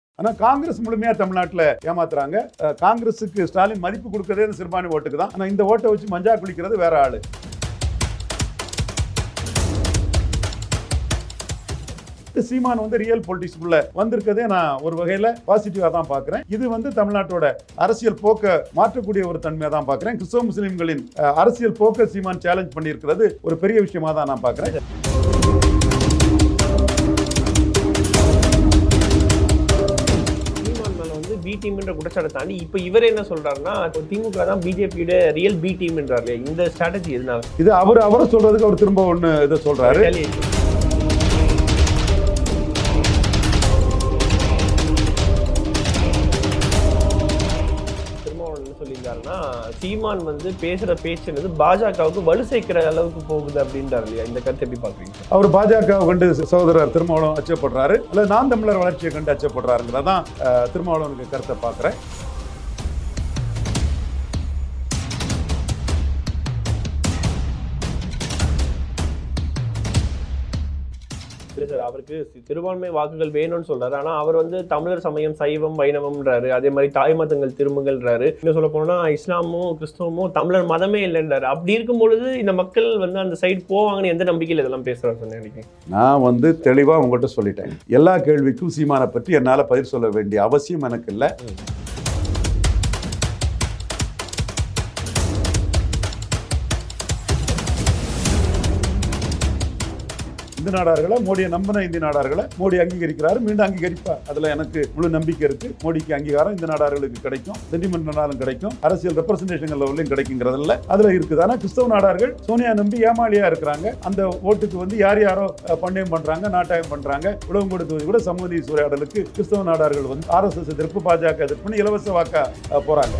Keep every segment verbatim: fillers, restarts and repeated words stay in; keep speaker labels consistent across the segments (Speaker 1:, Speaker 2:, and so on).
Speaker 1: ஆனா காங்கிரஸ் முழுமையா தமிழ்நாட்டில் ஏமாத்துறாங்க. காங்கிரஸுக்கு ஸ்டாலின் மதிப்பு கொடுக்கறதே இந்த சிறுபான்மை ஓட்டுக்கு தான். ஆனா இந்த ஓட்டை வச்சு மஞ்சா குளிக்கிறது வேற ஆளு. சீமான் வந்து ரியல் பொலிட்டிக்ஸ்குள்ள வந்திருக்கதே நான் ஒரு வகையில பாசிட்டிவா தான் பாக்குறேன். இது வந்து தமிழ்நாட்டோட அரசியல் போக்க மாற்றக்கூடிய ஒரு தன்மையா தான் பாக்குறேன். கிறிஸ்தவ முஸ்லிம்களின் அரசியல் போக்க சீமான் சேலஞ்ச் பண்ணி இருக்கிறது ஒரு பெரிய விஷயமா தான் நான் பாக்குறேன்.
Speaker 2: பி டீம்ன்ற குற்றச்சாட்டை தாண்டி இப்போ இவர் என்ன சொல்றாருன்னா திமுக தான் பிஜேபியோட ரியல் பி டீம்ன்றாரு. இந்த ஸ்ட்ராட்டஜி எதுனால? இது
Speaker 1: அவர் அவரை சொல்றதுக்கு அவர் திரும்ப ஒண்ணு இதை சொல்றாரு. சொல்லியிருந்தாருன்னா சீமான் வந்து பேசுற பேச்சுன்றது பாஜகவுக்கு வலு சேர்க்கிற அளவுக்கு போகுது அப்படின்றாரு இல்லையா? இந்த கருத்தை எப்படி பாக்குறீங்க? அவர் பாஜக கண்டு சகோதரர் திருமாவளவன் அச்சப்படுறாரு, அல்லது நான் தமிழர் வளர்ச்சியை கண்டு அச்சப்படுறாருங்கிறதான் திருமாவளவனுக்கு கருத்தை பார்க்கிறேன்.
Speaker 2: சார், அவருக்கு சிறுபான்மை வாக்குகள் வேணும்னு சொல்றாரு. ஆனா அவர் வந்து தமிழர் சமயம் சைவம் வைணவம்ன்றாரு. அதே மாதிரி தாய் மதங்கள் திரும்புங்கள்ன்றாரு. இன்னும் சொல்ல போனா இஸ்லாமும் கிறிஸ்தவமும் தமிழர் மதமே இல்லைன்றாரு. அப்படி இருக்கும் பொழுது இந்த மக்கள் வந்து அந்த சைடு போவாங்கன்னு எந்த நம்பிக்கையில் இதெல்லாம் பேசுறாரு சொன்னேன்.
Speaker 1: நான் வந்து தெளிவா உங்கள்கிட்ட சொல்லிட்டேன். எல்லா கேள்விக்கும் சீமானை பற்றி என்னால பதில் சொல்ல வேண்டிய அவசியம் எனக்கு இல்லை. இந்து நாடார்களை மோடியை நம்பின இந்திய நாடார்களை மோடி அங்கீகரிக்கிறாரு, மீண்டும் அங்கீகரிப்பார். அதுல எனக்கு முழு நம்பிக்கை இருக்கு. மோடிக்கு அங்கீகாரம் இந்த நாடார்களுக்கு கிடைக்கும், சென்டிமெண்ட்னாலும் கிடைக்கும், அரசியல் ரெப்ரசன்டேஷன் லெவலையும் கிடைக்குங்கிறதுல அதுல இருக்குது. ஆனா கிறிஸ்தவ நாடார்கள் சோனியா நம்பி ஏமாளியா இருக்கிறாங்க. அந்த ஓட்டுக்கு வந்து யார் யாரோ பண்ணையம் பண்றாங்க, நாட்டாயம் பண்றாங்க. உலகம் கொடுத்தது கூட சமூக நீதி சூறையாடலுக்கு கிறிஸ்தவ நாடார்கள் வந்து ஆர் எஸ் எஸ் எதிர்ப்பு, பாஜக எதிர்ப்புன்னு இலவச வாக்கா போறாங்க.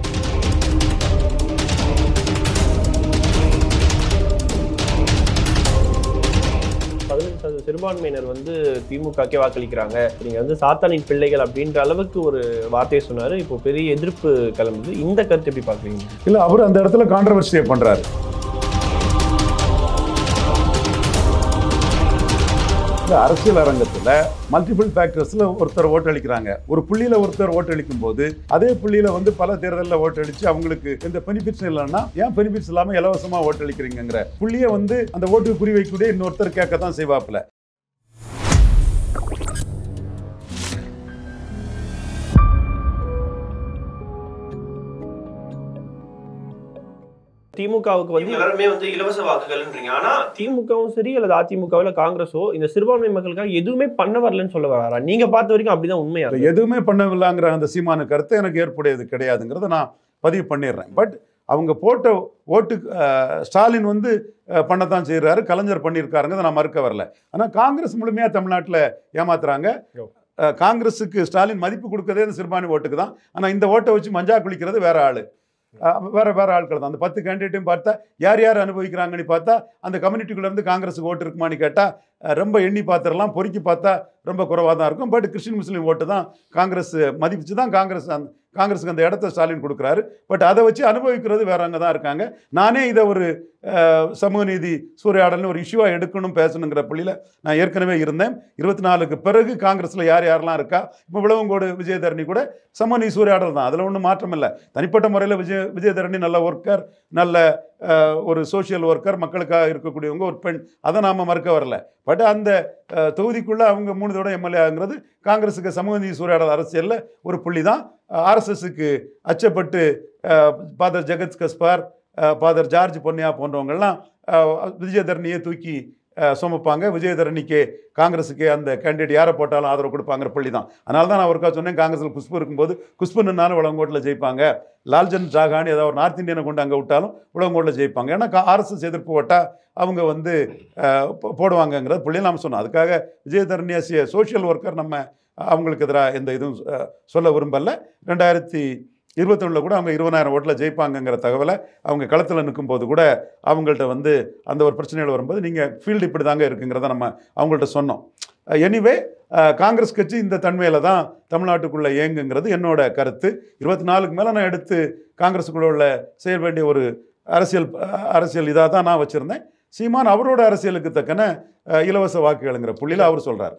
Speaker 2: சிறுபான்மையினர் வந்து திமுகக்கே வாக்களிக்கிறாங்க, நீங்க வந்து சாத்தானின் பிள்ளைகள் அப்படின்ற அளவுக்கு ஒரு வார்த்தையை சொன்னாரு. இப்போ பெரிய எதிர்ப்பு கிளம்புது. இந்த கருத்து எப்படி பாக்குறீங்க?
Speaker 1: இல்ல, அவர் அந்த இடத்துல கான்ட்ரவர்சியை பண்றாரு. அரசியல் அரங்கத்துல மல்டிபிள் ஃபேக்டர்ஸ்ல ஒருத்தர் ஓட்டளிக்கிறாங்க. ஒரு புள்ளியில ஒருத்தர் ஓட்டளிக்கும் போது அதே புள்ளியில வந்து பல தேர்தலில் ஓட்டளிச்சு அவங்களுக்கு எந்த பெனிஃபிட்ஸ் இல்லைன்னா ஏன் பெனிஃபிட்ஸ் இல்லாம இலவசமா ஓட்டளிக்கிறீங்கிற புள்ளியை வந்து அந்த ஓட்டுக்கு குறி வைக்கக்கூடிய இன்னொருத்தர் கேட்கத்தான் செய்வாப்புல.
Speaker 2: திமுகவுக்கு வந்து எல்லாருமே வந்து இலவச வாக்குகள்ன்றீங்க. ஆனா திமுகவும் சரி அல்லது அதிமுகவில் காங்கிரஸோ இந்த சிறுபான்மை மக்களுக்காக எதுவுமே பண்ண வரலன்னு சொல்ல வராரா? நீங்க பார்த்த வரைக்கும் அப்படிதான் உண்மையா?
Speaker 1: எதுவுமே பண்ணவில்லைங்கிற அந்த சீமான கருத்தை எனக்கு ஏற்புடையது கிடையாதுங்கிறத நான் பதிவு பண்ணிடுறேன். பட் அவங்க போட்ட ஓட்டு ஸ்டாலின் வந்து பண்ணத்தான் செய்யறாரு, கலைஞர் பண்ணியிருக்காருங்கிறத நான் மறுக்க வரல. ஆனா காங்கிரஸ் முழுமையா தமிழ்நாட்டில் ஏமாத்துறாங்க. காங்கிரஸுக்கு ஸ்டாலின் மதிப்பு கொடுக்கறதே இந்த சிறுபான்மை ஓட்டுக்கு தான். ஆனா இந்த ஓட்டை வச்சு மஞ்சா குளிக்கிறது வேற ஆளு, வேற வேற ஆட்கள் தான். அந்த பத்து கேண்டிடேட்டையும் பார்த்தா யார் யார் அனுபவிக்கிறாங்கன்னு பார்த்தா அந்த கம்யூனிட்டிக்குள்ள இருந்து காங்கிரஸுக்கு ஓட்டு இருக்குமான்னு கேட்டா ரொம்ப எண்ணி பார்த்துடலாம், பொறுக்கி பார்த்தா ரொம்ப குறைவாக தான் இருக்கும். பட் கிறிஸ்டின் முஸ்லீம் ஓட்டு தான் காங்கிரஸ் மதிப்பிச்சு தான் காங்கிரஸ் அந்த காங்கிரஸுக்கு அந்த இடத்த ஸ்டாலின் கொடுக்குறாரு. பட் அதை வச்சு அனுபவிக்கிறது வேறவங்க தான் இருக்காங்க. நானே இதை ஒரு சமூக நீதி சூறையாடல்னு ஒரு இஷ்யூவாக எடுக்கணும் பேசணுங்கிற புள்ளியில் நான் ஏற்கனவே இருந்தேன். இருபத்தி நாலுக்கு பிறகு காங்கிரஸில் யார் யாரெல்லாம் இருக்கா, இப்போ விளவங்கோடு விஜயதரணி கூட சமூக நீதி சூறையாடல் தான், அதில் ஒன்றும் மாற்றம் இல்லை. தனிப்பட்ட முறையில் விஜய விஜயதரணி நல்ல ஒர்க்கர், நல்ல ஒரு சோஷியல் ஒர்க்கர், மக்களுக்காக இருக்கக்கூடியவங்க, ஒரு பெண், அதை நாம் மறுக்க வரல. பட் அந்த தொகுதிக்குள்ளே அவங்க மூணு தடவை எம்எல்ஏ ஆகுங்கிறது காங்கிரஸுக்கு சமூக நீதி சூறையாடல் அரசியலில் ஒரு புள்ளி தான். ஆர்எஸ்எஸ்க்கு அச்சப்பட்டு father Jegath Gaspar, father George Ponniah போன்றவங்கள்லாம் விஜயதரணியை தூக்கி சுமப்பாங்க. விஜயதரணிக்கு காங்கிரஸுக்கு அந்த கேண்டிடேட் யாரை போட்டாலும் ஆதரவு கொடுப்பாங்கிற புள்ளி தான். அதனால தான் நான் ஒருக்கா சொன்னேன், காங்கிரஸில் குஷ்பு இருக்கும்போது குஷ்பு நின்னாலும் உலகங்கோட்டில் ஜெயிப்பாங்க, லால்ஜன் ஜாகான் ஏதாவது ஒரு நார்த் இந்தியனை கொண்டு அங்கே விட்டாலும் உலகங்கோட்டில் ஜெயிப்பாங்க. ஏன்னா ஆர்எஸ்எஸ் எதிர்ப்பு ஓட்டா அவங்க வந்து போடுவாங்கங்கிறது புள்ளியில் நாம் சொன்னோம். அதுக்காக விஜயதரணி ஆசிய சோஷியல் ஒர்க்கர் நம்ம அவங்களுக்கு எதிராக எந்த இதுவும் சொல்ல விரும்பல. ரெண்டாயிரத்தி இருபத்தி ஒன்றில் கூட அவங்க இருபதாயிரம் ஓட்டில் ஜெயிப்பாங்கங்கிற தகவலை அவங்க களத்தில் நிற்கும் போது கூட அவங்கள்ட்ட வந்து அந்த ஒரு பிரச்சனைகள் வரும்போது நீங்கள் ஃபீல்டு இப்படி தாங்க இருக்குங்கிறத நம்ம அவங்கள்ட்ட சொன்னோம். எனிவே காங்கிரஸ் கட்சி இந்த தன்மையில் தான் தமிழ்நாட்டுக்குள்ளே இயங்குங்கிறது என்னோட கருத்து. இருபத்தி நாலுக்கு மேலே நான் எடுத்து காங்கிரஸுக்குள்ள உள்ள செய்ய வேண்டிய ஒரு அரசியல் அரசியல் இதாக தான் நான் வச்சுருந்தேன். சீமான் அவரோட அரசியலுக்கு தக்கன இலவச வாக்குகள்ங்கிற புள்ளியில் அவர் சொல்கிறார். பட்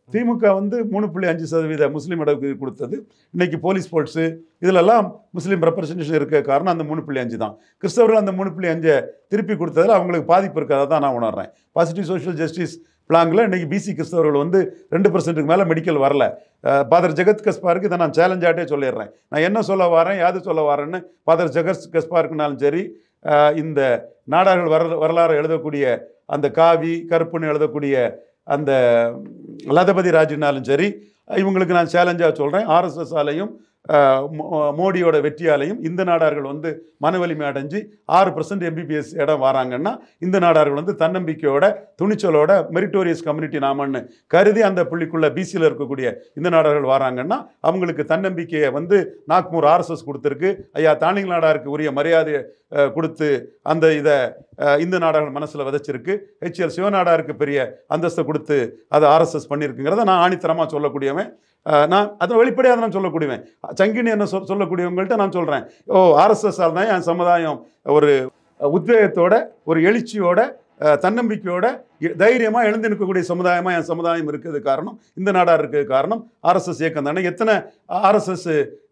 Speaker 1: திமுக வந்து மூணு புள்ளி அஞ்சு சதவீத முஸ்லீம் இடஒதுக்கீடு கொடுத்தது. இன்னைக்கு போலீஸ் ஸ்போர்ட்ஸு இதிலெல்லாம் முஸ்லீம் ரெப்ரசன்டேஷன் இருக்க காரணம் அந்த மூணு புள்ளி அஞ்சு தான். கிறிஸ்தவர்கள் அந்த மூணு புள்ளி அஞ்சை திருப்பி கொடுத்ததில் அவங்களுக்கு பாதிப்பு இருக்கிறதா தான் நான் உணர்றேன். பாசிட்டிவ் சோஷியல் ஜஸ்டிஸ் பிளாங்கில் இன்றைக்கி பிசி கிறிஸ்தவர்கள் வந்து ரெண்டு பர்சன்ட்டுக்கு மேலே மெடிக்கல் வரல. ஃபாதர் ஜெகத் கஸ்பாருக்கு இதை நான் சேலஞ்சாட்டே சொல்லிடுறேன். நான் என்ன சொல்ல வரேன், யாது சொல்ல வரேன்னு ஃபாதர் ஜெகத் கஸ்பாருக்குனாலும் சரி, இந்த நாடார்கள் வர வரலாறு எழுதக்கூடிய அந்த காவி கருப்புன்னு எழுதக்கூடிய அந்த லதபதி ராஜினாலும் சரி, இவங்களுக்கு நான் சேலஞ்சாக சொல்கிறேன். ஆர்எஸ்எஸ் ஆலையும் மோடியோட வெற்றியாலையும் இந்த நாடார்கள் வந்து மன வலிமை அடைஞ்சு ஆறு பர்சன்ட் எம்பிபிஎஸ் இடம் வராங்கன்னா இந்த நாடார்கள் வந்து தன்னம்பிக்கையோட துணிச்சலோட மெரிட்டோரியஸ் கம்யூனிட்டி நாமன்னு கருதி அந்த புள்ளிக்குள்ள பிசியில் இருக்கக்கூடிய இந்த நாடார்கள் வராங்கன்னா அவங்களுக்கு தன்னம்பிக்கையை வந்து நாக்பூர் ஆர்எஸ்எஸ் கொடுத்துருக்கு. ஐயா தானிங் நாடாருக்கு உரிய மரியாதையை கொடுத்து அந்த இதை இந்த நாடார்கள் மனசில் விதைச்சிருக்கு. ஹெச்எல் சிவநாடாருக்கு பெரிய அந்தஸ்தை கொடுத்து அதை ஆர்எஸ்எஸ் பண்ணியிருக்குங்கிறத நான் ஆணித்தரமாக சொல்லக்கூடியவன். நான் அதை வெளிப்படையாக நான் சொல்லக்கூடியவன். சங்கினி என்ன சொல் சொல்லக்கூடியவங்கள்ட்ட நான் சொல்கிறேன், ஓ ஆர்எஸ்எஸ்ஸால் தான் என் சமுதாயம் ஒரு உத்வேகத்தோட ஒரு எழுச்சியோட தன்னம்பிக்கையோட தைரியமாக எழுந்து நிற்கக்கூடிய சமுதாயமாக என் சமுதாயம் இருக்குது காரணம் இந்த நாடாக இருக்குது காரணம் ஆர்எஸ்எஸ் இயக்கம் தானே. எத்தனை ஆர்எஸ்எஸ்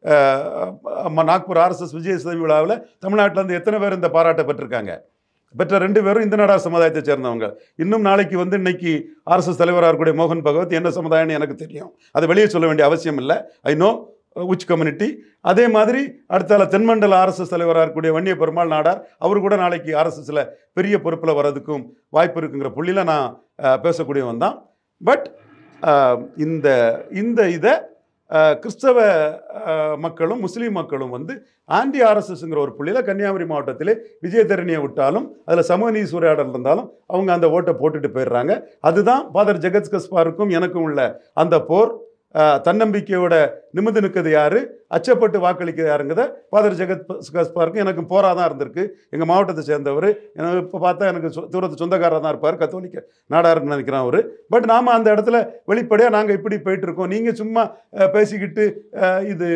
Speaker 1: நாக்பூர் ஆர்எஸ்எஸ் விஜயதசமி விழாவில் தமிழ்நாட்டிலேருந்து எத்தனை பேர் இந்த பாராட்டை பெற்றிருக்காங்க? பெற்ற ரெண்டு பேரும் இந்த நாடார் சமுதாயத்தை சேர்ந்தவங்க. இன்னும் நாளைக்கு வந்து இன்னைக்கு ஆர்எஸ்எஸ் தலைவராக இருக்கக்கூடிய மோகன் பகவத் என்ன சமுதாயம்னு எனக்கு தெரியும், அதை வெளியே சொல்ல வேண்டிய அவசியம் இல்லை. I know much community. அதே மாதிரி அடுத்தால தென்மண்டல ஆர்எஸ்எஸ் தலைவராக இருக்கக்கூடிய வன்னிய பெருமாள் நாடார், அவர் கூட நாளைக்கு ஆர்எஸ்எஸ்ல பெரிய பொறுப்பில் வர்றதுக்கும் வாய்ப்பு இருக்குங்கிற புள்ளியில் நான் பேசக்கூடியவன் தான். பட் இந்த இந்த இதை கிறிஸ்தவ மக்களும் முஸ்லீம் மக்களும் வந்து ஆன்டி ஆர்எஸ்எஸ்ங்கிற ஒரு புள்ளியில் கன்னியாகுமரி மாவட்டத்திலே விஜயதரணியை விட்டாலும் அதில் சமூக நீதி சூறையாடல் இருந்தாலும் அவங்க அந்த ஓட்டை போட்டுட்டு போயிடுறாங்க. அதுதான் ஃபாதர் ஜெகத் கஸ்பாருக்கும் எனக்கும் உள்ள அந்த போர். தன்னம்பிக்கையோட நிமிர்ந்து நிற்கிறது யாரு, அச்சப்பட்டு வாக்களிக்கிறது யாருங்கிறத ஃபாதர் ஜெகத் கஸ்பாருக்கும் எனக்கும் போராக தான் இருந்திருக்கு. எங்கள் மாவட்டத்தை சேர்ந்தவர், எனக்கு இப்போ பார்த்தா எனக்கு தூரத்து சொந்தக்காரராக தான் இருப்பார், கத்தோலிக்க நாடாருன்னு நினைக்கிறேன் அவர். பட் நாம் அந்த இடத்துல வெளிப்படையாக நாங்கள் இப்படி போயிட்டுருக்கோம், நீங்கள் சும்மா பேசிக்கிட்டு இது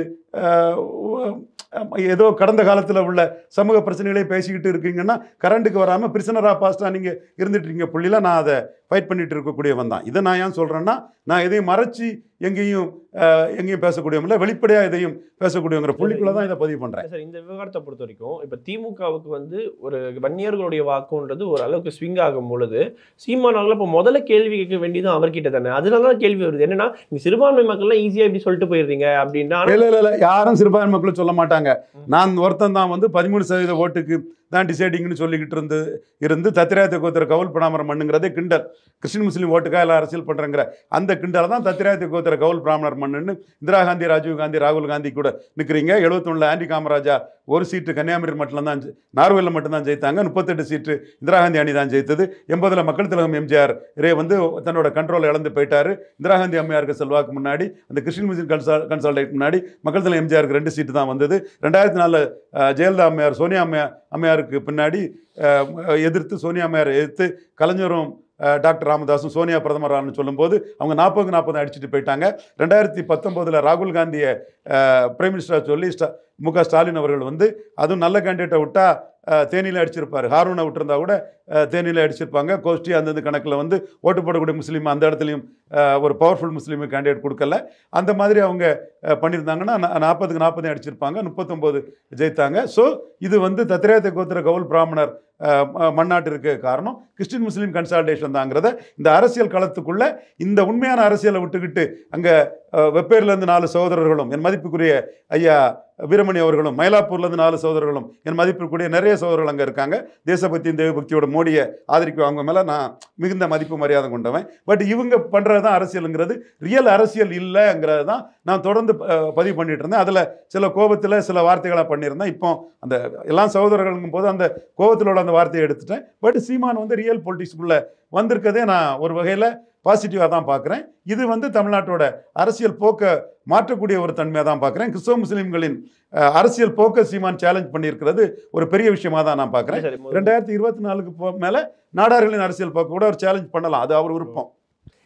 Speaker 1: ஏதோ கடந்த காலத்தில் உள்ள சமூக பிரச்சனைகளே பேசிக்கிட்டு இருக்கீங்கன்னா கரண்ட்டுக்கு வராமல் பிரிசனராக பாஸ்டாக நீங்கள் இருந்துட்டு இருக்கீங்க புள்ளியில் நான் அதை ஃபைட் பண்ணிட்டு இருக்கக்கூடியவன் தான். இதை நான் ஏன் சொல்கிறேன்னா, நான் எதையும் மறைச்சி எங்கேயும் எங்கேயும் பேசக்கூடியவங்கள வெளிப்படையாக எதையும் பேசக்கூடியவங்கிற புள்ளிக்குள்ள தான் இதை பதிவு பண்ணுறேன்.
Speaker 2: சார், இந்த விவகாரத்தை பொறுத்த வரைக்கும் இப்போ திமுகவுக்கு வந்து ஒரு வன்னியர்களுடைய வாக்குன்றது ஒரு அளவுக்கு ஸ்விங் ஆகும் பொழுது சீமானால இப்போ முதல்ல கேள்வி கேட்க வேண்டியதும் அவர்கிட்ட தானே. அதனால தான் கேள்வி வருது, என்னன்னா நீங்க சிறுபான்மை மக்கள்லாம் ஈஸியாக இப்படி சொல்லிட்டு போயிடுறீங்க அப்படின்னா. இல்லை இல்லை இல்லை யாரும் சிறுபான்மை மக்களும் சொல்ல மாட்டாங்க.
Speaker 1: நான் ஒருத்தன் தான் வந்து பதிமூணு சதவீத ஓட்டுக்கு தான் டிசைடிங்னு சொல்லிக்கிட்டு இருந்து இருந்து தத்திராயத்தை கோத்திர கவுல் பிராமணர் மண்ணுங்கிறதே கிண்டல். கிறிஸ்டின் முஸ்லீம் ஓட்டுக்கா எல்லாம் அரசியல் பண்ணுறங்கிற அந்த கிண்டல் தான் தத்திராயத்தை கோத்திர கவுல் பிராமணர் மண்ணுன்னு இந்திரா காந்தி, ராஜீவ் காந்தி, ராகுல் காந்தி கூட நிற்கிறீங்க. எழுபத்தொன்னுல ஆண்டி காமராஜா ஒரு சீட்டு கன்னியாகுமரி மட்டும் தான் நார்வேலில் மட்டும்தான் ஜெயித்தாங்க. முப்பத்தெட்டு சீட்டு இந்திரா காந்தி அணி தான் ஜெயித்தது. எண்பதுல மக்கள் திலகம் எம்ஜிஆர் ரே வந்து தன்னோட கண்ட்ரோலை இழந்து போயிட்டாரு. இந்திரா காந்தி அம்மையாருக்கு செல்வாக்கு முன்னாடி அந்த கிறிஸ்டின் முஸ்லீம் கன்சால் கன்சால்டேட் முன்னாடி மக்கள் திலகம் எம்ஜிஆருக்கு ரெண்டு சீட்டு தான் வந்தது. ரெண்டாயிரத்தி நாலு ஜெயலலிதா அம்மையார் சோனியா அம்மையார் அம்மையாருக்கு பின்னாடி எதிர்த்து சோனியா அம்மையார் எதிர்த்து கலைஞரும் டாக்டர் ராமதாஸும் சோனியா பிரதமரான்னு சொல்லும்போது அவங்க நாற்பதுக்கு நாற்பது அடிச்சுட்டு போயிட்டாங்க. ரெண்டாயிரத்தி பத்தொம்போதில் ராகுல் காந்தியை பிரைம் மினிஸ்டராக சொல்லி ஸ்டா மு க ஸ்டாலின் அவர்கள் வந்து அதுவும் நல்ல கேண்டிடேட்டை விட்டா தேனியில் அடிச்சிருப்பார். ஹாரூனை விட்டுருந்தா கூட தேனியில் அடிச்சிருப்பாங்க. கோஷ்டி அந்தந்த கணக்கில் வந்து ஓட்டு போடக்கூடிய முஸ்லீம் அந்த இடத்துலையும் ஒரு பவர்ஃபுல் முஸ்லீமு கேண்டிடேட் கொடுக்கல. அந்த மாதிரி அவங்க பண்ணியிருந்தாங்கன்னா நாற்பதுக்கு நாற்பதையும் அடிச்சிருப்பாங்க, முப்பத்தொம்போது ஜெயித்தாங்க. ஸோ இது வந்து தத்திராயத்தை கோத்திர கவுல் பிராமணர் மண்ணாட்டு இருக்க காரணம் கிறிஸ்டின் முஸ்லீம் கன்சால்டேஷன் தாங்கிறத இந்த அரசியல் களத்துக்குள்ள இந்த உண்மையான அரசியலை விட்டுக்கிட்டு அங்கே வெப்பேர்லேருந்து நாலு சகோதரர்களும் என் மதிப்புக்குரிய ஐயா வீரமணி அவர்களும், மயிலாப்பூர்லேருந்து நாலு சகோதரர்களும் என் மதிப்புக்குரிய நிறைய சகோதரர்கள் அங்கே இருக்காங்க. தேசபக்தியும் தேவபக்தியோட மோடியை ஆதரிக்கும் அவங்க மேலே நான் மிகுந்த மதிப்பு மரியாதை கொண்டவன். பட் இவங்க பண்ணுறது தான் அரசியலுங்கிறது ரியல் அரசியல் இல்லைங்கிறது தான் நான் தொடர்ந்து பதிவு பண்ணிட்டு இருந்தேன். அதில் சில கோபத்தில் சில வார்த்தைகளாக பண்ணியிருந்தேன். இப்போ அந்த எல்லாம் சகோதரர்களுங்கும் போது அந்த கோபத்திலோட அந்த வார்த்தையை எடுத்துட்டேன். பட் சீமான் வந்து ரியல் பொலிட்டிக்ஸ்குள்ளே வந்திருக்கதே நான் ஒரு வகையில் பாசிட்டிவாக தான் பார்க்குறேன். இது வந்து தமிழ்நாட்டோட அரசியல் போக்கை மாற்றக்கூடிய ஒரு தன்மையாக தான் பார்க்குறேன். கிறிஸ்தவ முஸ்லீம்களின் அரசியல் போக்கை சீமான் சேலஞ்ச் பண்ணியிருக்கிறது ஒரு பெரிய விஷயமாக தான் நான் பார்க்குறேன். ரெண்டாயிரத்தி இருபத்தி நாலுக்கு போ மேலே நாடார்களின் அரசியல் போக்கு கூட ஒரு சேலஞ்ச் பண்ணலாம், அது அவர் விருப்பம்.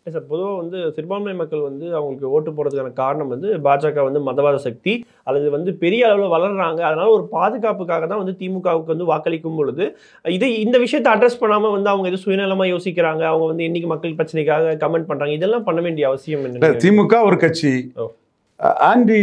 Speaker 2: சார் பொதுவாக வந்து சிறுபான்மை மக்கள் வந்து அவங்களுக்கு ஓட்டு போடுறதுக்கான காரணம் வந்து பாஜக வந்து மதவாத சக்தி அல்லது வந்து பெரிய அளவில் வளர்றாங்க, அதனால ஒரு பாதுகாப்புக்காக தான் வந்து திமுகவுக்கு வந்து வாக்களிக்கும் பொழுது இதை இந்த விஷயத்தை அட்ரஸ் பண்ணாமல் வந்து அவங்க எது சுயநலமாக யோசிக்கிறாங்க, அவங்க வந்து இன்னைக்கு மக்கள் பிரச்சனைக்காக கமெண்ட் பண்ணுறாங்க, இதெல்லாம் பண்ண வேண்டிய அவசியம் என்ன?
Speaker 1: திமுக ஒரு கட்சி ஆண்டி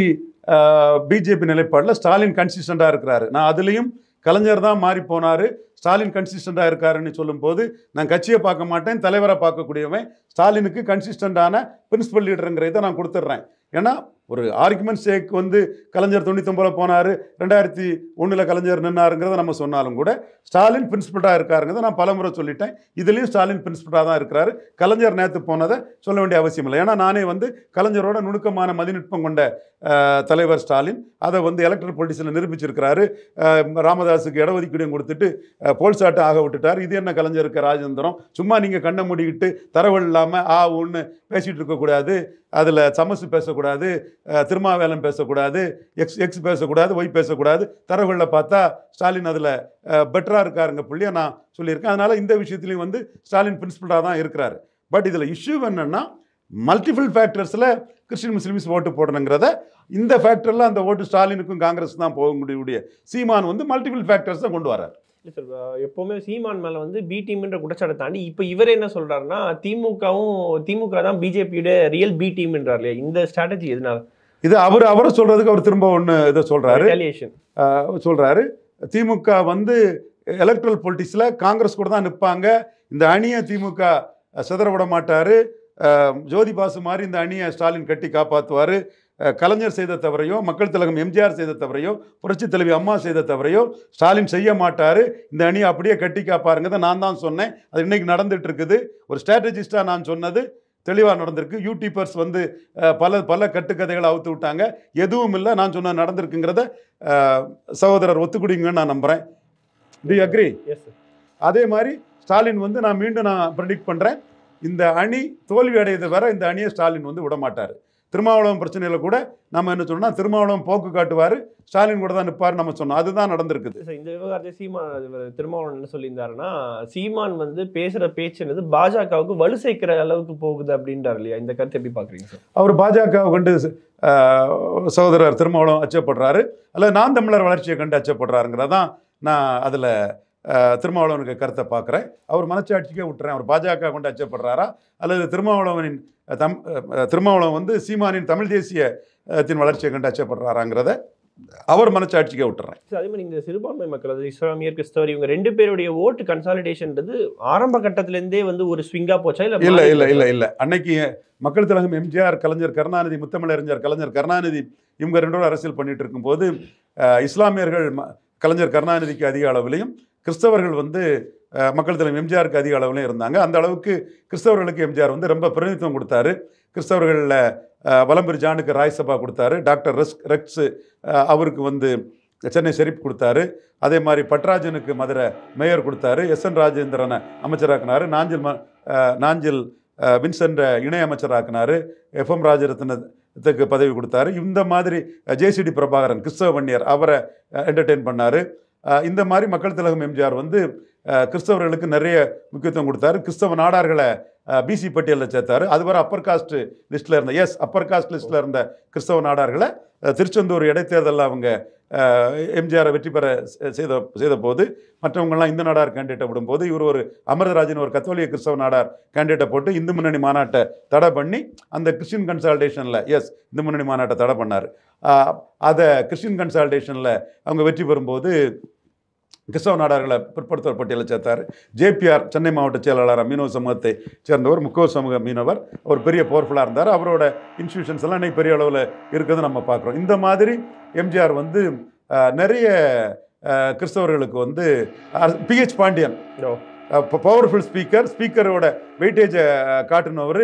Speaker 1: பிஜேபி நிலைப்பாடில் ஸ்டாலின் கன்சிஸ்டண்டாக இருக்கிறாரு. நான் அதுலேயும் கலைஞர் தான் மாறி போனார், ஸ்டாலின் கன்சிஸ்டண்டாக இருக்காருன்னு சொல்லும்போது நான் கட்சியை பார்க்க மாட்டேன், தலைவரை பார்க்கக்கூடியவன். ஸ்டாலினுக்கு கன்சிஸ்டண்டான பிரின்சிபல் லீடருங்கிறத நான் கொடுத்துட்றேன். ஏன்னா ஒரு ஆர்குமெண்ட் சேக் வந்து கலைஞர் தொண்ணூத்தொம்பதில் போனார், ரெண்டாயிரத்தி ஒன்றில் கலைஞர் நின்னாருங்கிறத நம்ம சொன்னாலும் கூட ஸ்டாலின் பிரின்சிபலாக இருக்காருங்கிறத நான் பலமுறை சொல்லிட்டேன். இதுலேயும் ஸ்டாலின் பிரின்சிபலாக தான் இருக்கிறாரு. கலைஞர் நேற்று போனதை சொல்ல வேண்டிய அவசியம் இல்லை. ஏன்னா நானே வந்து கலைஞரோட நுணுக்கமான மதிநுட்பம் கொண்ட தலைவர் ஸ்டாலின் அதை வந்து எலக்ட்ரல் பொலிட்டிக்ஸில் நிரூபிச்சிருக்கிறாரு. ராமதாஸுக்கு இடஒதுக்கீடும் கொடுத்துட்டு போல்சாட்டை ஆக விட்டுட்டார். இது என்ன கலைஞருக்கு ராஜேந்திரம்? சும்மா நீங்கள் கண்ணை மூடிக்கிட்டு தரவல் இல்லாமல் ஆ ஒன்று பேசிகிட்டு இருக்கக்கூடாது, அதில் சமசு பேசக்கூடாது, திருமாவேலன் பேசக்கூடாது, எக்ஸ் எக்ஸ் பேசக்கூடாது, ஒய் பேசக்கூடாது. தரவுகளில் பார்த்தா ஸ்டாலின் அதில் பெட்டராக இருக்காருங்க புள்ளியை நான் சொல்லியிருக்கேன். அதனால் இந்த விஷயத்துலையும் வந்து ஸ்டாலின் பிரின்சிபலாக தான் இருக்கிறாரு. பட் இதில் இஷ்யூ என்னென்னா மல்டிபிள் ஃபேக்டர்ஸில் கிறிஸ்டின் முஸ்லிம்ஸ் ஓட்டு போடணுங்கிறத, இந்த ஃபேக்டரில் அந்த ஓட்டு ஸ்டாலினுக்கும் காங்கிரஸ் தான் போக முடியக்கூடிய சீமான் வந்து மல்டிபிள் ஃபேக்டர்ஸை கொண்டு வரார்.
Speaker 2: இல்லை சார், எப்போவுமே சீமான் மேலே வந்து பி டீம்ன்ற குற்றச்சாட்டை தாண்டி இப்போ இவர் என்ன சொல்கிறாருன்னா திமுகவும் திமுக தான் பிஜேபியோட ரியல் பி டீம்ன்றார் இல்லையா? இந்த ஸ்ட்ராட்டஜி எதனால? இது
Speaker 1: அவர் அவரை சொல்கிறதுக்கு அவர் திரும்ப ஒன்று இதை சொல்கிறாரு சொல்கிறாரு திமுக வந்து எலக்ட்ரல் பொலிட்டிக்ஸில் காங்கிரஸ் கூட தான் நிற்பாங்க, இந்த அணியை திமுக சிதற விட மாட்டார், ஜோதி பாசு மாதிரி இந்த அணியை ஸ்டாலின் கட்டி காப்பாற்றுவார், கலைஞர் செய்த தவறையோ, மக்கள் திலகம் எம்ஜிஆர் செய்த தவறையோ, புரட்சி தலைவி அம்மா செய்த தவறையோ ஸ்டாலின் செய்ய மாட்டார், இந்த அணியை அப்படியே கட்டி காப்பாருங்கிறத நான் தான் சொன்னேன். அது இன்னைக்கு நடந்துட்டு இருக்குது. ஒரு ஸ்ட்ராட்டஜிஸ்டாக நான் சொன்னது தெளிவாக நடந்திருக்கு. யூடியூபர்ஸ் வந்து பல பல கட்டுக்கதைகளை அவுத்து விட்டாங்க, எதுவும் இல்லை, நான் சொன்ன நடந்திருக்குங்கிறத சகோதரர் ஒத்துக்குடிங்கன்னு நான் நம்புகிறேன். Do you agree? அதே மாதிரி ஸ்டாலின் வந்து நான் மீண்டும் நான் ப்ரெடிக்ட் பண்ணுறேன், இந்த அணி தோல்வி அடையது வர இந்த அணியை ஸ்டாலின் வந்து விட மாட்டார். திருமாவளவன் பிரச்சனையில் கூட நம்ம என்ன சொன்னோம்னா திருமாவளவன் போக்கு காட்டுவார், ஸ்டாலின் கூட தான் நிற்பார் நம்ம சொன்னோம். அதுதான் நடந்திருக்குது.
Speaker 2: இந்த விவகாரத்தை சீமான் திருமாவளவன் என்ன சொல்லியிருந்தாருன்னா, சீமான் வந்து பேசுகிற பேச்சுன்றது பாஜகவுக்கு வலு சேர்க்கிற அளவுக்கு போகுது அப்படின்றார் இல்லையா? இந்த கருத்தை எப்படி பார்க்குறீங்க சார்?
Speaker 1: அவர் பாஜகவை கண்டு சகோதரர் திருமாவளவன் அச்சப்படுறாரு, அல்லது நான் தமிழர் வளர்ச்சியை கண்டு அச்சப்படுறாருங்கிறதான் நான் அதில் திருமாவளவனுக்கு கருத்தை பார்க்குறேன். அவர் மனச்சாட்சிக்கே விட்டுறேன். அவர் பாஜக கொண்டு அச்சப்படுறாரா அல்லது திருமாவளவனின் தம் திருமாவளவன் வந்து சீமானின் தமிழ் தேசியத்தின் வளர்ச்சியை கண்டு அச்சப்படுறாராங்கிறத அவர் மனச்சாட்சிக்கே விட்டுறேன்.
Speaker 2: அதே மாதிரி இந்த சிறுபான்மை மக்கள், அது இஸ்லாமியர் கிறிஸ்தவர், இவங்க ரெண்டு பேருடைய ஓட்டு கன்சாலிடேஷன்றது ஆரம்ப கட்டத்திலேருந்தே வந்து ஒரு ஸ்விங்கா போச்சா? இல்லை
Speaker 1: இல்லை இல்லை இல்லை இல்லை அன்னைக்கு மக்கள் திலகம் எம்ஜிஆர், கலைஞர் கருணாநிதி, முத்தமிழறிஞர் கலைஞர் கருணாநிதி இவங்க ரெண்டோட அரசியல் பண்ணிட்டு இருக்கும்போது இஸ்லாமியர்கள் கலைஞர் கருணாநிதிக்கு அதிக அளவிலையும், கிறிஸ்தவர்கள் வந்து மக்கள் தலைவர் எம்ஜிஆருக்கு அதிக அளவுலையும் இருந்தாங்க. அந்த அளவுக்கு கிறிஸ்தவர்களுக்கு எம்ஜிஆர் வந்து ரொம்ப பிரதிநிதித்துவம் கொடுத்தாரு. கிறிஸ்தவர்களில் வலம்புரி ஜானுக்கு ராய்சபா கொடுத்தாரு, டாக்டர் ரெஸ் ரெக்ஸு அவருக்கு வந்து சென்னை ஷெரீப் கொடுத்தாரு, அதே மாதிரி பட்ராஜனுக்கு மதுரை மேயர் கொடுத்தாரு, எஸ் என் ராஜேந்திரனை அமைச்சராக்கினார், நாஞ்சில் ம நாஞ்சில் வின்சென்ட இணை அமைச்சராக்கினார், எஃப் எம் ராஜரத்னத்துக்கு பதவி கொடுத்தாரு. இந்த மாதிரி ஜேசிடி பிரபாகரன் கிறிஸ்தவ வன்னியர் அவரை என்டர்டெயின் பண்ணார். இந்த மாதிரி மக்கள் திலகம் எம்ஜிஆர் வந்து கிறிஸ்தவர்களுக்கு நிறைய முக்கியத்துவம் கொடுத்தாரு. கிறிஸ்தவ நாடார்களை பிசி பட்டியலில் சேர்த்தாரு. அதுவரை அப்பர் காஸ்ட் லிஸ்ட்டில் இருந்த எஸ் அப்பர் காஸ்ட் லிஸ்ட்டில் இருந்த கிறிஸ்தவ நாடார்களை திருச்செந்தூர் இடைத்தேர்தலில் அவங்க எம்ஜிஆரை வெற்றி பெற செய்த செய்த போது மற்றவங்கள்லாம் இந்து நாடார் கேண்டிடேட்டை விடும்போது இவர் ஒரு அமிர்தராஜன் ஒரு கத்தோலிக்க கிறிஸ்தவ நாடார் கேண்டிடேட்டை போட்டு இந்து முன்னணி மாநாட்டை தடை பண்ணி அந்த கிறிஸ்டின் கன்சால்டேஷனில் எஸ் இந்து முன்னணி மாநாட்டை தடை பண்ணார். அதை கிறிஸ்டின் கன்சால்டேஷனில் அவங்க வெற்றி பெறும்போது கிறிஸ்தவ நாடார்களை பிற்படுத்தவர் பட்டியலில் சேர்த்தார். ஜேபிஆர் சென்னை மாவட்ட செயலாளர் மீனவ சமூகத்தை சேர்ந்தவர், முக்கோ சமூக மீனவர், அவர் பெரிய பவர்ஃபுல்லாக இருந்தார். அவரோட இன்ஸ்டிடியூஷன்ஸ் எல்லாம் இன்னைக்கு பெரிய அளவில் இருக்கிறது நம்ம பார்க்குறோம். இந்த மாதிரி எம்ஜிஆர் வந்து நிறைய கிறிஸ்தவர்களுக்கு வந்து பிஹெச் பாண்டியன் பவர்ஃபுல் ஸ்பீக்கர், ஸ்பீக்கரோட வெயிட்டேஜை காட்டினவர்,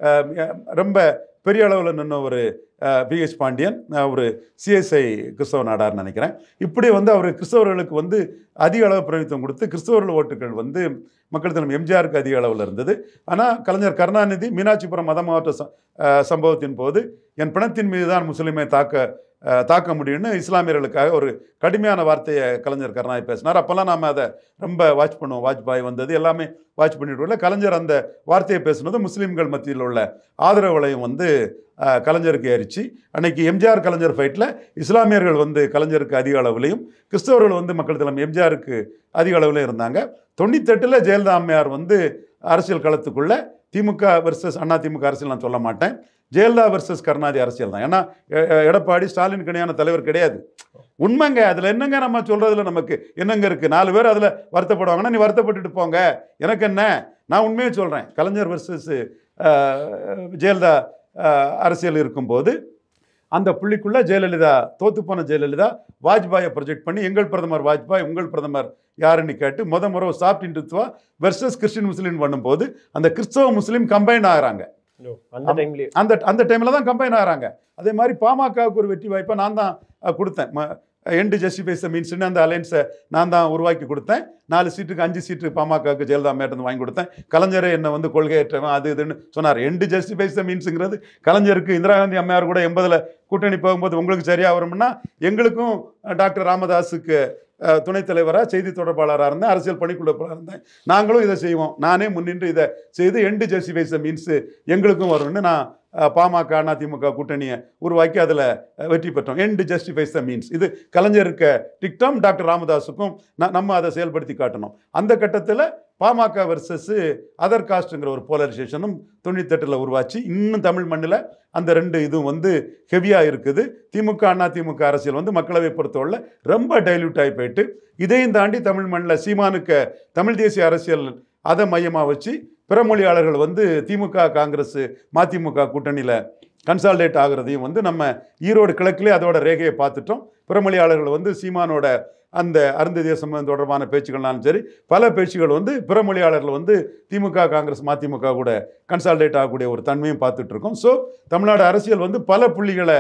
Speaker 1: ரொம்ப பெரிய அளவில் நின்ன ஒரு பிஹெச் பாண்டியன், ஒரு சிஎஸ்ஐ கிறிஸ்தவ நாடார்னு நினைக்கிறேன். இப்படி வந்து அவர் கிறிஸ்தவர்களுக்கு வந்து அதிக அளவு பிரதிநிதித்துவம் கொடுத்து கிறிஸ்தவர்கள் ஓட்டுகள் வந்து மக்கள் தலைவர் எம்ஜிஆருக்கு அதிக அளவில் இருந்தது. ஆனால் கலைஞர் கருணாநிதி மீனாட்சிபுரம் மத மாவட்ட சம்பவத்தின் போது என் பிணத்தின் மீது தான் முஸ்லீமை தாக்க தாக்க முடியும்னு இஸ்லாமியர்களுக்காக ஒரு கடுமையான வார்த்தையை கலைஞர் கருணாநிதி பேசினார். அப்போல்லாம் நாம் அதை ரொம்ப வாட்ச் பண்ணுவோம். வாஜ்பாய் வந்தது எல்லாமே வாட்ச் பண்ணிட்டு கலைஞர் அந்த வார்த்தையை பேசுனது முஸ்லீம்கள் மத்தியில் உள்ள ஆதரவு வளையம் வந்து கலைஞருக்கு ஏறிச்சு. அன்னைக்கு எம்ஜிஆர் கலைஞர் ஃபைட்டில் இஸ்லாமியர்கள் வந்து கலைஞருக்கு அதிக அளவுலையும், கிறிஸ்தவர்கள் வந்து மக்கள் தலைமை எம்ஜிஆருக்கு அதிக அளவுலையும் இருந்தாங்க. தொண்ணூத்தெட்டில் ஜெயலலிதா அம்மையார் வந்து அரசியல் களத்துக்குள்ள திமுக வெர்சஸ் அண்ணா திமுக அரசியல் நான் சொல்ல மாட்டேன், ஜெயலலிதா வெர்சஸ் கருணாநிதி அரசியல் தான். ஏன்னா எடப்பாடி ஸ்டாலின் கணியான தலைவர் கிடையாது. உண்மைங்க, அதில் என்னங்க நம்ம சொல்றதுல நமக்கு என்னங்க இருக்கு? நாலு பேர் அதில் வருத்தப்படுவாங்கன்னா நீ வருத்தப்பட்டுட்டு போங்க, எனக்கு என்ன? நான் உண்மையை சொல்கிறேன். கலைஞர் வெர்சஸ் ஜெயலலிதா அரசியல் இருக்கும்போது அந்த புள்ளிக்குள்ள ஜெயலலிதா தோத்து போன ஜெயலலிதா வாஜ்பாயை ப்ரொஜெக்ட் பண்ணி எங்கள் பிரதமர் வாஜ்பாய் உங்கள் பிரதமர் யாருன்னு கேட்டு முத முறை soft Hindutva versus Christian Muslim பண்ணும்போது அந்த கிறிஸ்தவ முஸ்லீம் கம்பைன் ஆகிறாங்க. அந்த அந்த டைமில் தான் கம்பைன் ஆகிறாங்க. அதே மாதிரி பாமகவுக்கு ஒரு வெற்றி வாய்ப்பை நான் தான் கொடுத்தேன். எண்டு ஜஸ்டிஃபைஸ் மீன்ஸ்னு அந்த அலைன்ஸை நான் தான் உருவாக்கி கொடுத்தேன். நாலு சீட்டுக்கு அஞ்சு சீட்டு பாமகவுக்கு ஜெயலலிதா அம்மையார்ட்டு வாங்கி கொடுத்தேன். கலைஞரை என்னை வந்து கொள்கையற்றவன் அது இதுன்னு சொன்னார். எண்டு ஜஸ்டிஃபைஸ் மீன்ஸுங்கிறது கலைஞருக்கு இந்திரா காந்தி அம்மையார் கூட எண்பதில் கூட்டணி போகும்போது உங்களுக்கு சரியாக வரும்னா எங்களுக்கும் டாக்டர் ராமதாஸுக்கு துணைத் தலைவராக செய்தி தொடர்பாளராக இருந்தேன், அரசியல் பணிக்குழுப்பாளராக இருந்தேன். நாங்களும் இதை செய்வோம், நானே முன்னின்று இதை செய்து எண்டு ஜஸ்டிஃபைஸ் மீன்ஸு எங்களுக்கும் வரும்னு நான் பாமக அதிமுக கூட்டணியை உருவாக்கி அதில் வெற்றி பெற்றோம். எண்டு ஜஸ்டிஃபைஸ் த மீன்ஸ் இது கலைஞருக்கு டிக்டம், டாக்டர் ராமதாஸுக்கும் நம்ம அதை செயல்படுத்தி காட்டணும். அந்த கட்டத்தில் பாமக வெர்சஸ் அதர் காஸ்ட்டுங்கிற ஒரு போலரைசேஷனும் தொண்ணூத்தெட்டில் உருவாச்சு. இன்னும் தமிழ் மண்ணில் அந்த ரெண்டு இதுவும் வந்து ஹெவியாக இருக்குது. திமுக அண்ணா திமுக அரசியல் வந்து மக்களை பொறுத்தவரை ரொம்ப டைல்யூட் ஆகி போயிட்டு இதையும் தாண்டி தமிழ் மண்ணில் சீமானுக்கு தமிழ் தேசிய அரசியல் அதை மையமாக வச்சு பிற மொழியாளர்கள் வந்து திமுக காங்கிரஸ் மதிமுக கூட்டணியில் கன்சால்டேட் ஆகிறதையும் வந்து நம்ம ஈரோடு கிழக்கிலே அதோட ரேகையை பார்த்துட்டோம். பிற மொழியாளர்கள் வந்து சீமானோட அந்த அருந்ததிய சம்பந்தம் தொடர்பான பேச்சுக்கள்னாலும் சரி பல பேச்சுகள் வந்து பிற மொழியாளர்கள் வந்து திமுக காங்கிரஸ் மதிமுக கூட கன்சால்டேட் ஆகக்கூடிய ஒரு தன்மையும் பார்த்துட்டு இருக்கோம். ஸோ தமிழ்நாடு அரசியல் வந்து பல புள்ளிகளை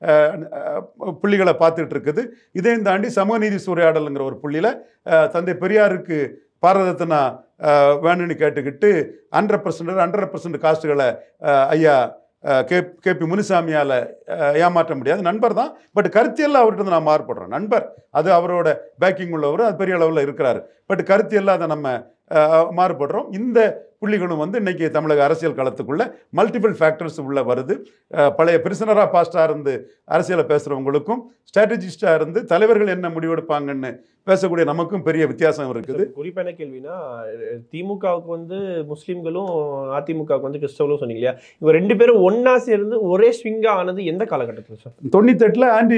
Speaker 1: புள்ளிகளை பார்த்துட்டு இருக்குது. இதையும் தாண்டி சமூக நீதி சூறையாடலுங்கிற ஒரு புள்ளியில் தந்தை பெரியாருக்கு பாரதத்தினா வேணும்னு கேட்டுக்கிட்டு ஹண்ட்ரட் பர்சன்ட் ஹண்ட்ரட் பர்சன்ட் காஸ்ட்டுகளை ஐயா கே கேபி முனுசாமியால் ஏமாற்ற முடியாது. நண்பர் தான், பட் கருத்தியெல்லாம் அவர்கிட்ட நான் மாறுபடுறோம். நண்பர் அது அவரோட பேக்கிங் உள்ளவர், அது பெரிய அளவில் இருக்கிறாரு. பட் கருத்தியெல்லாம் அதை நம்ம மாறுபடுறோம். இந்த புள்ளிகளும் வந்து இன்னைக்கு தமிழக அரசியல் களத்துக்குள்ள மல்டிபிள் ஃபேக்டர்ஸ் உள்ள வருது. பழைய பிரிசனராக பாஸ்டாக இருந்து அரசியலை பேசுகிறவங்களுக்கும் ஸ்ட்ராட்டஜிஸ்டாக இருந்து தலைவர்கள் என்ன முடிவெடுப்பாங்கன்னு பேசக்கூடிய நமக்கும் பெரிய வித்தியாசம் இருக்குது.
Speaker 2: குறிப்பான கேள்வினா திமுகவுக்கு வந்து முஸ்லீம்களும் அதிமுகவுக்கு வந்து கிறிஸ்தவர்களும் சொன்னீங்க இல்லையா, இவங்க ரெண்டு பேரும் ஒன்னா சேர்ந்து ஒரே ஸ்விங்கா ஆனது எந்த காலகட்டத்தில் சார்?
Speaker 1: தொண்ணூத்தெட்டில் ஆண்டி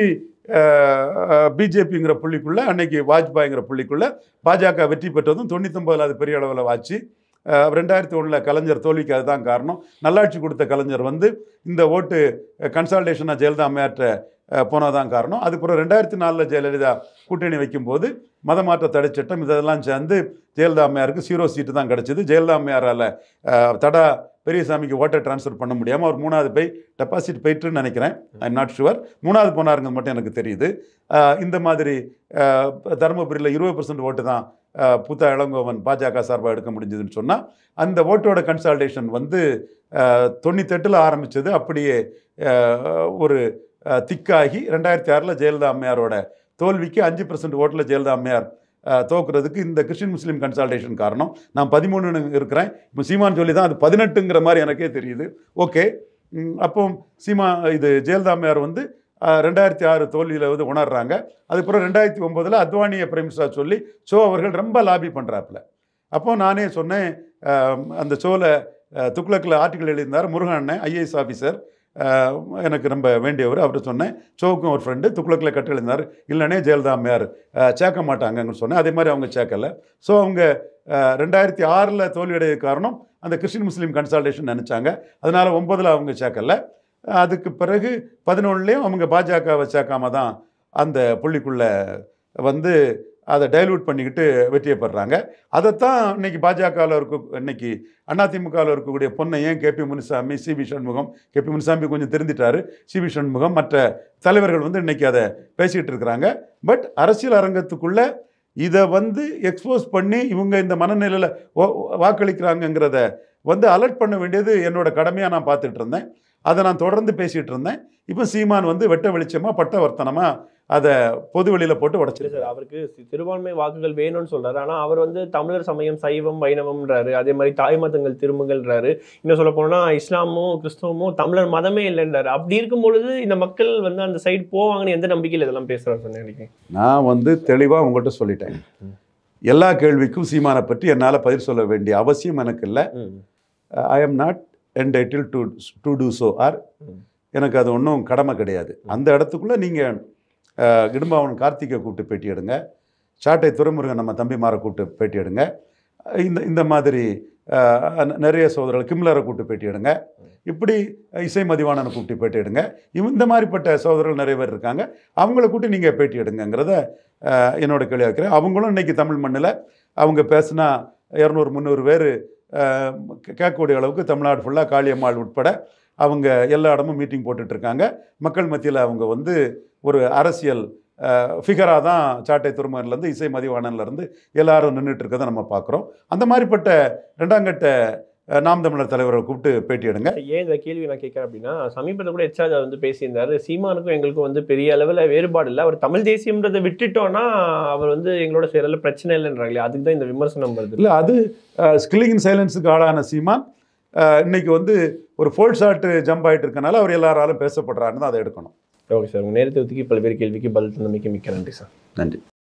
Speaker 1: பிஜேபிங்கிற புள்ளிக்குள்ள அன்னைக்கு வாஜ்பாய்ங்கிற புள்ளிக்குள்ள பாஜக வெற்றி பெற்றதும் தொண்ணூத்தொம்பதில் அது பெரிய அளவில் வாச்சு. ரெண்டாயிரத்தி ஒன்றில் கலைஞர் தோல்விக்கு அதுதான் காரணம். நல்லாட்சி கொடுத்த கலைஞர் வந்து இந்த ஓட்டு கன்சால்டேஷனாக ஜெயலலிதா அம்மையாற்ற போனதான் காரணம். அதுக்கப்புறம் ரெண்டாயிரத்தி நாலில் ஜெயலலிதா கூட்டணி வைக்கும்போது மதமாற்ற தடை சட்டம் இதெல்லாம் சேர்ந்து ஜெயலலிதா அம்மையாருக்கு ஜீரோ சீட்டு தான் கிடச்சிது. ஜெயலலிதா அம்மையாரால் தடா பெரியசாமிக்கு ஓட்டை டிரான்ஸ்ஃபர் பண்ண முடியாமல் அவர் மூணாவது போய் டெபாசிட் போயிட்டுன்னு நினைக்கிறேன், ஐ எம் நாட் ஷுவர். மூணாவது போனாருங்க மட்டும் எனக்கு தெரியுது. இந்த மாதிரி தருமபுரியில் இருபது பர்சன்ட் ஓட்டு தான் பூத்தா இளங்கோவன் பாஜக சார்பாக எடுக்க முடிஞ்சதுன்னு சொன்னால் அந்த ஓட்டோட கன்சால்டேஷன் வந்து தொண்ணூத்தெட்டில் ஆரம்பித்தது. அப்படியே ஒரு திக்காகி ரெண்டாயிரத்தி ஆறில் ஜெயலலிதா அம்மையாரோட தோல்விக்கு அஞ்சு பர்சன்ட் ஓட்டில் ஜெயலலிதா அம்மையார் தோக்குறதுக்கு இந்த கிறிஸ்டின் முஸ்லீம் கன்சால்டேஷன் காரணம். நான் பதிமூணுன்னு இருக்கிறேன், இப்போ சீமான் சொல்லி தான் அது பதினெட்டுங்கிற மாதிரி எனக்கே தெரியுது. ஓகே, அப்போ சீமா இது ஜெயலலிதா அம்மையார் வந்து ரெண்டாயிரத்தி ஆறு தோல்வியில் வந்து உணர்றாங்க. அதுக்கப்புறம் ரெண்டாயிரத்தி ஒம்போதில் அத்வானியை பிரைம் மினிஸ்டராக சொல்லி ஷோ அவர்கள் ரொம்ப லாபி பண்ணுறாப்புல. அப்போது நானே சொன்னேன், அந்த ஷோவில் துக்ளக்கில் ஆர்டிக்கல் எழுதியிருந்தார் முருகன் அண்ணன், ஐஏஎஸ் ஆஃபீஸர், எனக்கு ரொம்ப வேண்டியவர். அவர்கிட்ட சொன்னேன், ஷோவுக்கும் ஒரு ஃப்ரெண்டு துக்ளக்கில் கட்டு எழுதினார், இல்லைனே ஜெயலலிதா அம்மையார் சேர்க்க மாட்டாங்கன்னு சொன்னேன். அதே மாதிரி அவங்க சேர்க்கலை. ஸோ அவங்க ரெண்டாயிரத்தி ஆறில் தோல்வியடைய காரணம் அந்த கிறிஸ்டின் முஸ்லீம் கன்சால்டேஷன் நினச்சாங்க. அதனால் ஒம்பதில் அவங்க சேர்க்கலை. அதுக்கு பிறகு பதினொன்றுலேயும் அவங்க பாஜகவை சேர்க்காம தான் அந்த புள்ளிக்குள்ளே வந்து அதை டைல்யூட் பண்ணிக்கிட்டு வெற்றியை பெறுறாங்க. அதைத்தான் இன்னைக்கு பாஜகவில் இருக்க இன்னைக்கு அதிமுகவில் இருக்கக்கூடிய Ponnaiyan K P Munusamy, C V Shanmugam, K P Munusamy கொஞ்சம் தெரிஞ்சிட்டாரு, சிபி சண்முகம் மற்ற தலைவர்கள் வந்து இன்னைக்கு அதை பேசிக்கிட்டு இருக்கிறாங்க. பட் அரசியல் அரங்கத்துக்குள்ள இதை வந்து எக்ஸ்போஸ் பண்ணி இவங்க இந்த மனநிலையில் வாக்களிக்கிறாங்கங்கிறத வந்து அலர்ட் பண்ண வேண்டியது என்னோட கடமையாக நான் பார்த்துட்டு இருந்தேன். அதை நான் தொடர்ந்து பேசிகிட்டு இருந்தேன். இப்போ சீமான் வந்து வெட்ட வெளிச்சமாக பட்டவர்த்தனமாக அதை பொது வெளியில் போட்டு உடச்சிரு
Speaker 2: சார். அவருக்கு சிறுபான்மை வாக்குகள் வேணும்னு சொல்றாரு. ஆனால் அவர் வந்து தமிழர் சமயம் சைவம் வைணவம்ன்றாரு. அதே மாதிரி தாய் மதங்கள் திரும்புகள்ன்றாரு. இன்னும் சொல்ல போனோம்னா இஸ்லாமும் கிறிஸ்தவமும் தமிழர் மதமே இல்லைன்றாரு. அப்படி இருக்கும் பொழுது இந்த மக்கள் வந்து அந்த சைடு போவாங்கன்னு எந்த நம்பிக்கையில் இதெல்லாம் பேசுகிறாரு சொன்னேன் நினைக்கிறேன்.
Speaker 1: நான் வந்து தெளிவாக உங்கள்கிட்ட சொல்லிட்டேன். எல்லா கேள்விக்கும் சீமானை பற்றி என்னால் பதில் சொல்ல வேண்டிய அவசியம் எனக்கு இல்லை. I am not entitled to to do so or எனக்கு அது ஒன்றும் கடமை கிடையாது. அந்த இடத்துக்குள்ளே நீங்கள் இடும்பாவன் கார்த்திகை கூப்பிட்டு பேட்டி எடுங்க, சாட்டை துரைமுருகன் நம்ம தம்பிமாரை கூப்பிட்டு பேட்டி எடுங்க, இந்த இந்த மாதிரி நிறைய சகோதரர்கள் கிம்லரை கூப்பிட்டு பேட்டி எடுங்க, இப்படி இசை மதிவாணனை கூப்பிட்டு பேட்டி எடுங்க, இந்த மாதிரிப்பட்ட சகோதரர்கள் நிறைய பேர் இருக்காங்க. அவங்கள கூப்பிட்டு நீங்கள் பேட்டி எடுங்கிறத என்னோட கேள்வி வைக்கிறேன். அவங்களும் இன்றைக்கி தமிழ் மண்ணில் அவங்க பேசுனா இரநூறு முந்நூறு பேர் கேட்கக்கூடிய அளவுக்கு தமிழ்நாடு ஃபுல்லாக காளியம்மாள் உட்பட அவங்க எல்லா இடமும் மீட்டிங் போட்டுட்ருக்காங்க. மக்கள் மத்தியில் அவங்க வந்து ஒரு அரசியல் ஃபிகராக தான் சாட்டை துறைமுகன்லேருந்து இசை மதிவாணன்லேருந்து எல்லாரும் நின்றுட்டு இருக்கதை நம்ம பார்க்குறோம். அந்த மாதிரிப்பட்ட ரெண்டாம் கட்ட நாம் தமிழர் தலைவரை கூப்பிட்டு பேட்டி எடுங்க.
Speaker 2: ஏன் இந்த கேள்வி நான் கேட்குறேன் அப்படின்னா, சமீபத்தில் கூட எச்சாஜ் வந்து பேசியிருந்தார், சீமானுக்கும் எங்களுக்கும் வந்து பெரிய அளவில் வேறுபாடு இல்லை, அவர் தமிழ் தேசியம்ன்றதை விட்டுட்டோன்னா அவர் வந்து எங்களோட சேரல பிரச்சனை இல்லைன்றாங்களே, அதுக்கு தான் இந்த விமர்சனம் வருது.
Speaker 1: இல்லை, அது ஸ்கில்லிங் இன் சைலன்ஸுக்கு ஆளான சீமான் இன்னைக்கு வந்து ஒரு ஃபோல் ஷாட்டு ஜம்ப் ஆகிட்டு இருக்கனால அவர் எல்லாராலும் பேசப்படுறாருன்னு தான் அதை எடுக்கணும்.
Speaker 2: ஓகே சார், உங்கள் நேரத்தை ஒதுக்கி பல்வேறு கேள்விக்கு பதில் தந்தமைக்கு மிக்க நன்றி சார்.
Speaker 1: நன்றி.